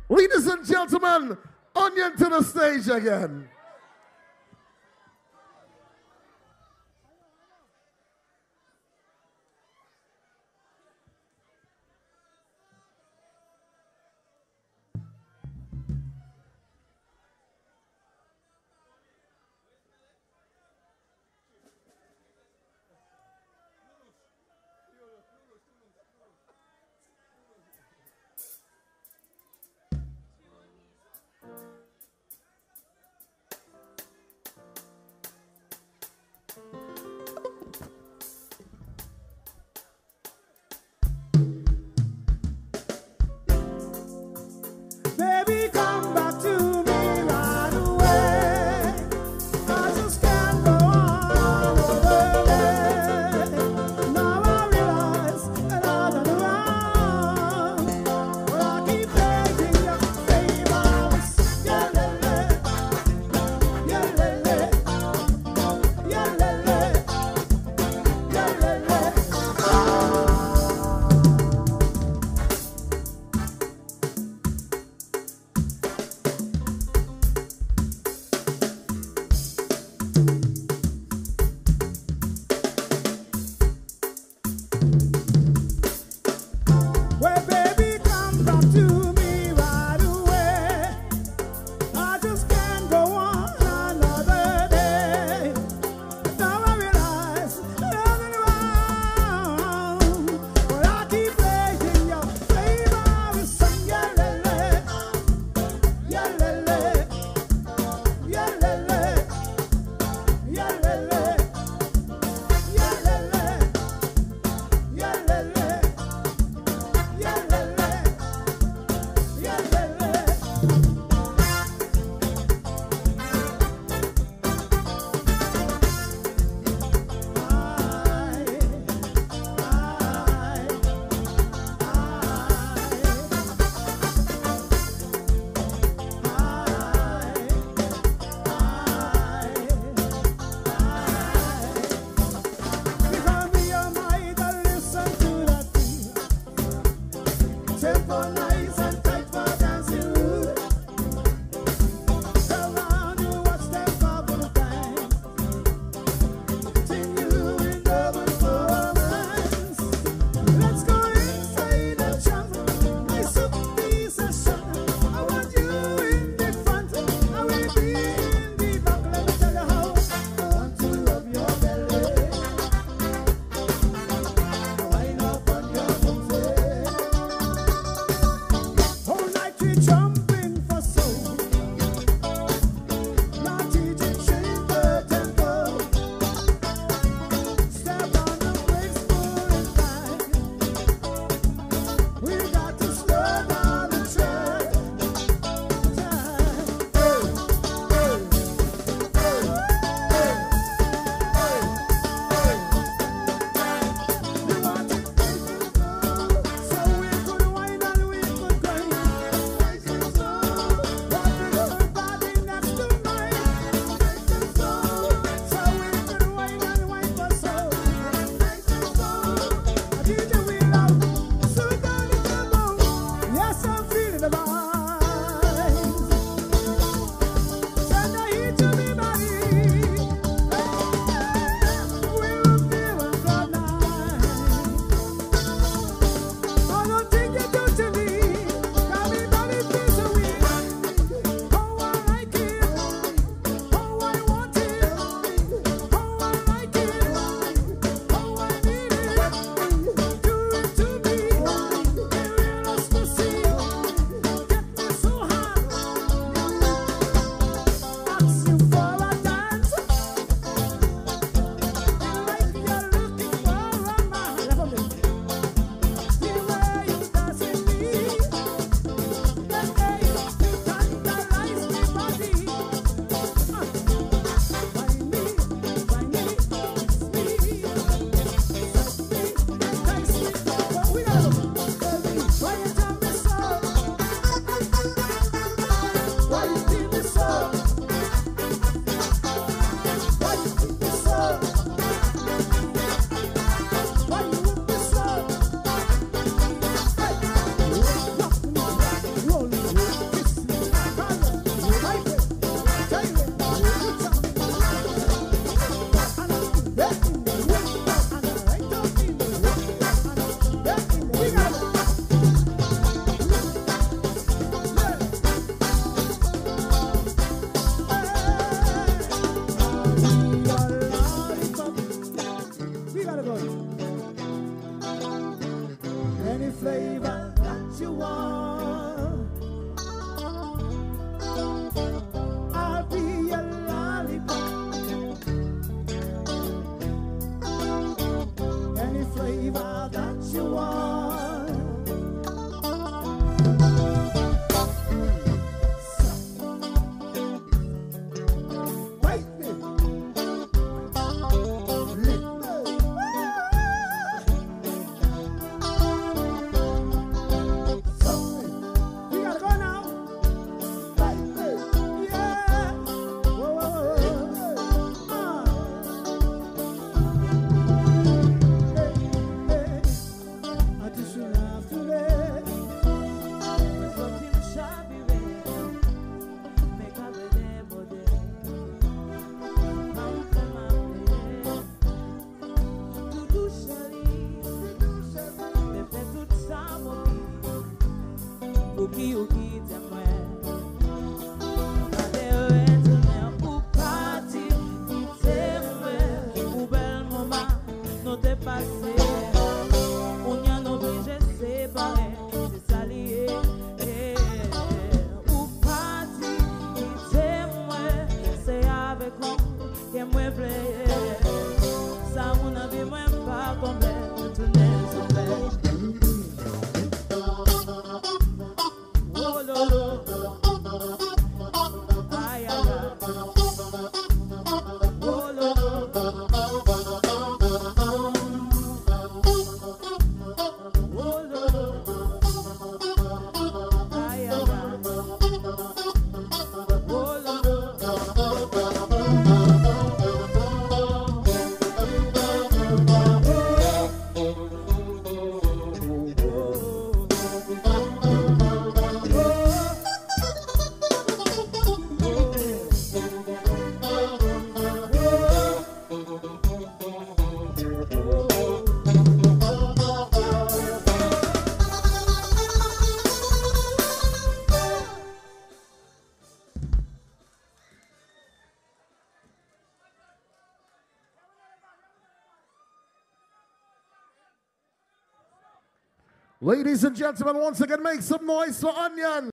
Ladies and gentlemen, Onion to the stage again. Baby, come back to me right away. I just can't go on another day. Now I realize that I've done wrong. But I keep begging your favors. Yeah, lele, yeah, lele, yeah, lele, yeah, lele. Well, baby, come back to me right away. I just can't go on another day. Now I realize nothing wrong, but I keep begging your favor. Sing yeah, lele, yeah, lele, yeah, lele, yeah, lele, yeah, lele, yeah, lele. Yeah, lele, yeah, lele. Because me and my idol listen to that beat. Tempo nice and tight for dancing rude. Around you watch them couple times. Till you in double romance. Let's go inside the jump. Nice up the session. I want you in the front. I will be in the back. Let me tell you how I want to rub your belly. Wind up on your booty. Whole night we jumping for soul. Now DJ change the tempo. Step on the brakes, pull it back. We got to slow down the track. We want it so we could wind and we could grind. you want. I'll be your lollipop. Any flavor that you want. Wait me. Lick me. We gotta go now. Wait me. Yeah. Whoa, whoa, whoa. Hey, I just love today. Ladies and gentlemen, once again, make some noise for Onion.